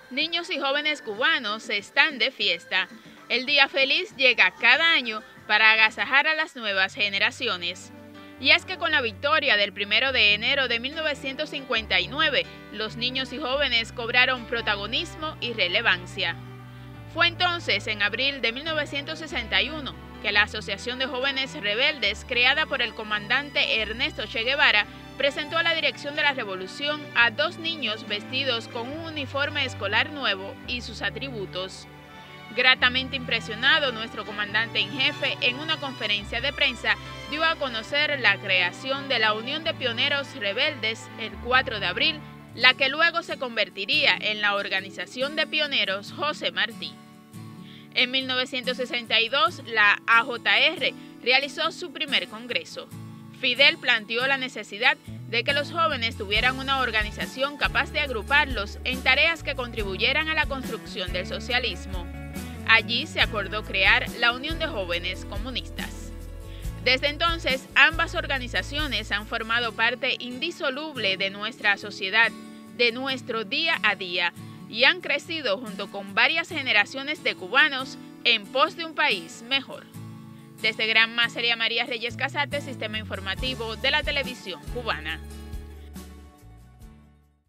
Niños y jóvenes cubanos están de fiesta. El día feliz llega cada año para agasajar a las nuevas generaciones. Y es que con la victoria del 1 de enero de 1959, los niños y jóvenes cobraron protagonismo y relevancia. Fue entonces, en abril de 1961, que la Asociación de Jóvenes Rebeldes, creada por el comandante Ernesto Che Guevara, presentó a la dirección de la revolución a 2 niños vestidos con un uniforme escolar nuevo y sus atributos. Gratamente impresionado, nuestro comandante en jefe, en una conferencia de prensa, dio a conocer la creación de la Unión de Pioneros Rebeldes el 4 de abril, la que luego se convertiría en la Organización de Pioneros José Martí. En 1962, la AJR realizó su primer congreso. Fidel planteó la necesidad de que los jóvenes tuvieran una organización capaz de agruparlos en tareas que contribuyeran a la construcción del socialismo. Allí se acordó crear la Unión de Jóvenes Comunistas. Desde entonces, ambas organizaciones han formado parte indisoluble de nuestra sociedad, de nuestro día a día, y han crecido junto con varias generaciones de cubanos en pos de un país mejor. Desde Granma, María Reyes Casate, Sistema Informativo de la Televisión Cubana.